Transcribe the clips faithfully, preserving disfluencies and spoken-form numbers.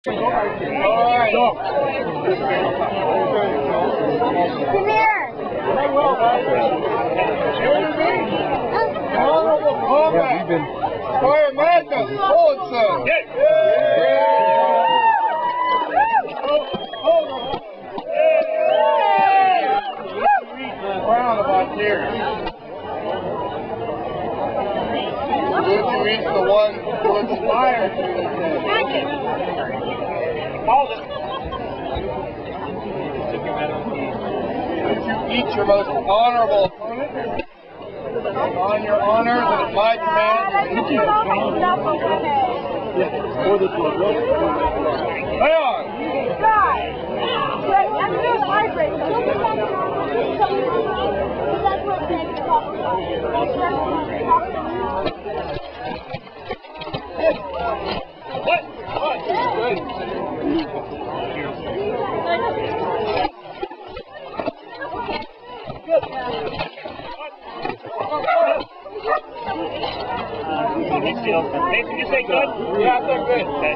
All right. Come here. Very well, guys. Honorable combat. Squire Magnus, Olinsson. Yeah. Round of AnTir. Would you reach the one who inspired you today? Hold it. Would you eat your most honorable opponent? On your honors and at my command, you Lay on! What? What? Good. Mason, you say good? Yeah, I said good. Okay.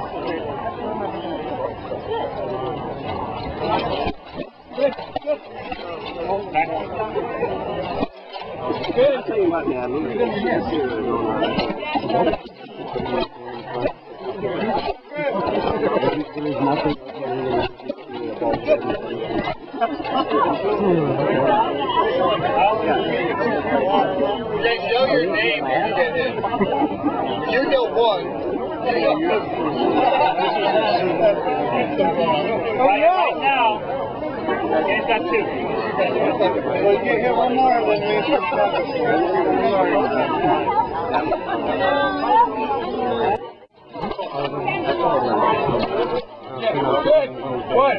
Good, good. Back. Good. I'll tell you what, man. We're going to miss you. There's nothing. They know your name when you get hit. You know one. You know two. Oh, Right, no. right now, he's got two. Well, you get hit one more, then we start talking. Yeah, good. What?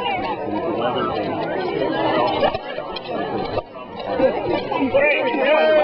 Great.